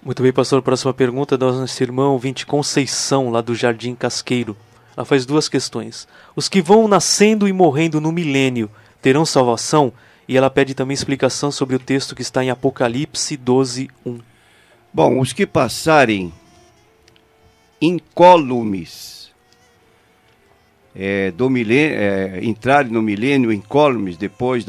Muito bem, pastor. Próxima pergunta é da nossa irmã ouvinte Conceição, lá do Jardim Casqueiro. Ela faz duas questões. Os que vão nascendo e morrendo no milênio terão salvação? E ela pede também explicação sobre o texto que está em Apocalipse 12:1. Bom, os que passarem incólumes, entrarem no milênio incólumes depois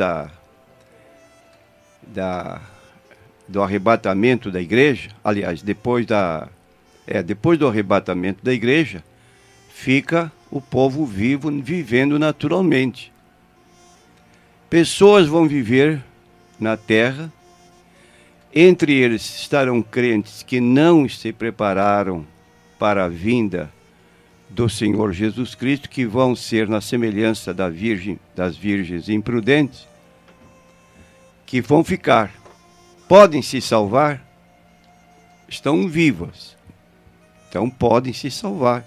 do arrebatamento da igreja, aliás, depois do arrebatamento da igreja, fica o povo vivo vivendo naturalmente. Pessoas vão viver na terra, entre eles estarão crentes que não se prepararam para a vinda do Senhor Jesus Cristo, que vão ser na semelhança das virgens imprudentes, que vão ficar. Podem se salvar? Estão vivas. Então podem se salvar.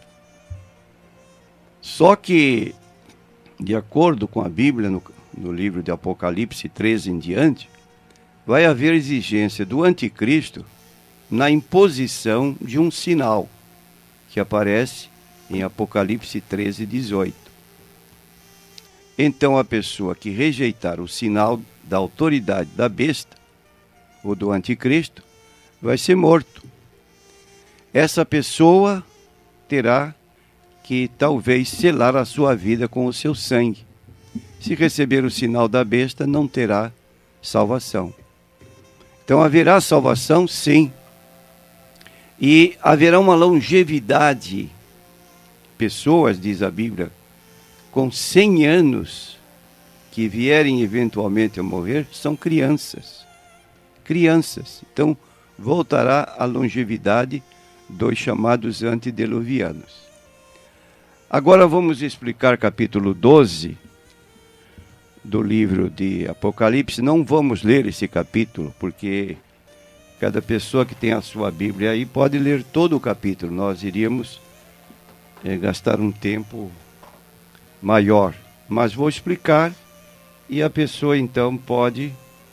Só que, de acordo com a Bíblia, no livro de Apocalipse 13 em diante, vai haver exigência do anticristo na imposição de um sinal, que aparece em Apocalipse 13, 18. Então a pessoa que rejeitar o sinal da autoridade da besta, ou do anticristo, vai ser morto. Essa pessoa terá que talvez selar a sua vida com o seu sangue. Se receber o sinal da besta, não terá salvação. Então haverá salvação, sim. E haverá uma longevidade. Pessoas, diz a Bíblia, com 100 anos, que vierem eventualmente a morrer, são crianças. Então, voltará à longevidade dos chamados antediluvianos. Agora vamos explicar capítulo 12 do livro de Apocalipse. Não vamos ler esse capítulo, porque cada pessoa que tem a sua Bíblia aí pode ler todo o capítulo. Nós iríamos gastar um tempo maior. Mas vou explicar e a pessoa então pode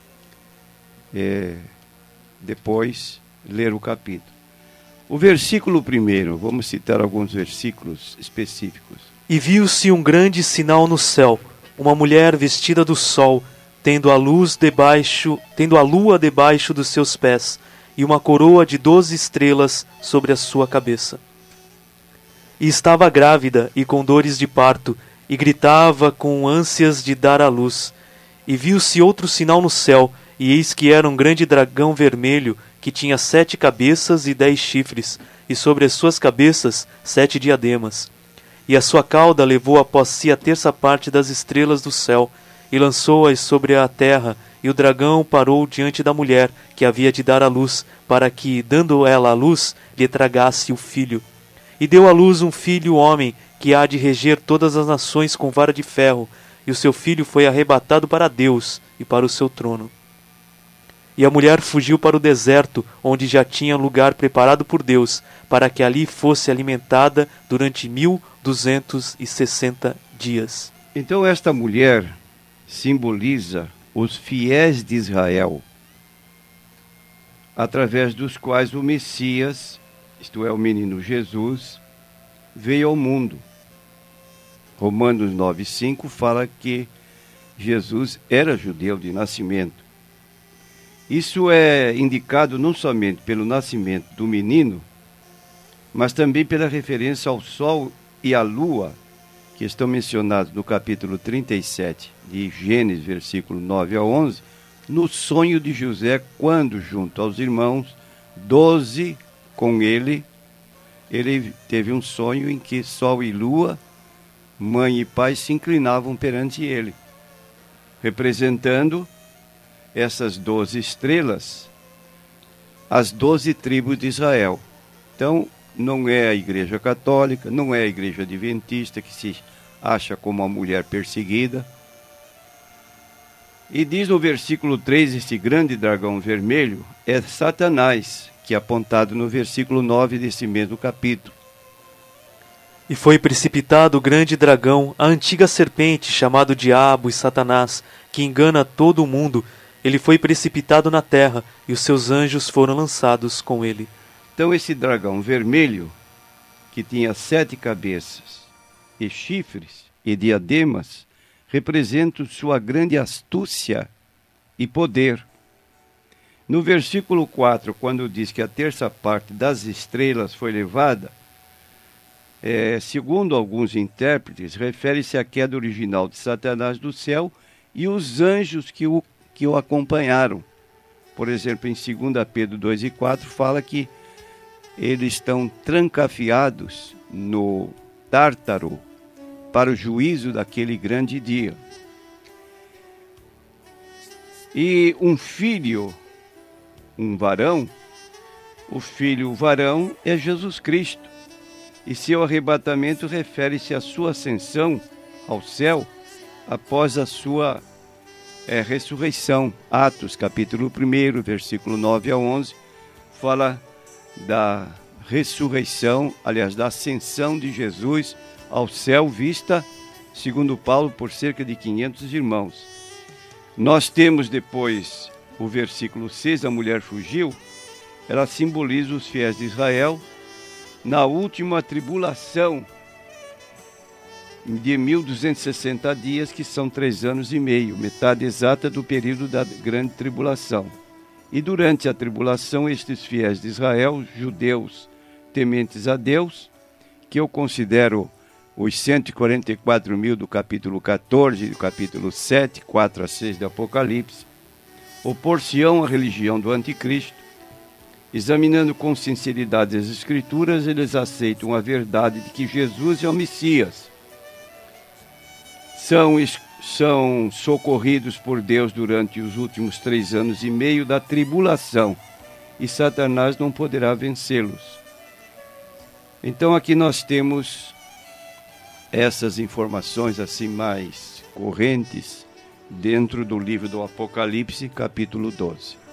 depois ler o capítulo. O versículo 1, vamos citar alguns versículos específicos. E viu-se um grande sinal no céu, uma mulher vestida do sol, tendo a lua debaixo dos seus pés, e uma coroa de 12 estrelas sobre a sua cabeça. E estava grávida e com dores de parto, e gritava com ânsias de dar à luz. E viu-se outro sinal no céu, e eis que era um grande dragão vermelho, que tinha 7 cabeças e 10 chifres, e sobre as suas cabeças 7 diademas. E a sua cauda levou após si a terça parte das estrelas do céu, e lançou-as sobre a terra, e o dragão parou diante da mulher, que havia de dar à luz, para que, dando ela à luz, lhe tragasse o filho. E deu à luz um filho homem, que há de reger todas as nações com vara de ferro, e o seu filho foi arrebatado para Deus e para o seu trono. E a mulher fugiu para o deserto, onde já tinha lugar preparado por Deus, para que ali fosse alimentada durante 1260 dias. Então esta mulher simboliza os fiéis de Israel, através dos quais o Messias, isto é, o menino Jesus, veio ao mundo. Romanos 9,5 fala que Jesus era judeu de nascimento. Isso é indicado não somente pelo nascimento do menino, mas também pela referência ao sol e à lua, que estão mencionados no capítulo 37 de Gênesis, versículo 9 a 11, no sonho de José, quando, junto aos irmãos, 12 com ele teve um sonho em que sol e lua, mãe e pai, se inclinavam perante ele, representando essas 12 estrelas, as 12 tribos de Israel. Então, não é a Igreja Católica, não é a Igreja Adventista, que se acha como uma mulher perseguida. E diz no versículo 3, este grande dragão vermelho é Satanás, que é apontado no versículo 9 desse mesmo capítulo. E foi precipitado o grande dragão, a antiga serpente, chamado Diabo e Satanás, que engana todo o mundo, Ele foi precipitado na terra, e os seus anjos foram lançados com ele. Então esse dragão vermelho, que tinha 7 cabeças e chifres e diademas, representa sua grande astúcia e poder. No versículo 4, quando diz que a terça parte das estrelas foi levada, segundo alguns intérpretes, refere-se à queda original de Satanás do céu e os anjos que o acompanharam. Por exemplo, em 2 Pedro 2 e 4, fala que eles estão trancafiados no Tártaro para o juízo daquele grande dia. E um filho, um varão, o filho varão é Jesus Cristo. E seu arrebatamento refere-se à sua ascensão ao céu após a sua ressurreição. Atos, capítulo 1, versículo 9 a 11, fala da ressurreição, aliás, da ascensão de Jesus ao céu, vista, segundo Paulo, por cerca de 500 irmãos. Nós temos depois o versículo 6, a mulher fugiu. Ela simboliza os fiéis de Israel na última tribulação de 1260 dias, que são 3 anos e meio, metade exata do período da grande tribulação. E durante a tribulação, estes fiéis de Israel, judeus tementes a Deus, que eu considero os 144 mil do capítulo 14 e do capítulo 7, 4 a 6 do Apocalipse, opor-se-ão à religião do anticristo. Examinando com sinceridade as Escrituras, eles aceitam a verdade de que Jesus é o Messias. São socorridos por Deus durante os últimos 3 anos e meio da tribulação, e Satanás não poderá vencê-los. Então aqui nós temos essas informações assim mais correntes dentro do livro do Apocalipse, capítulo 12.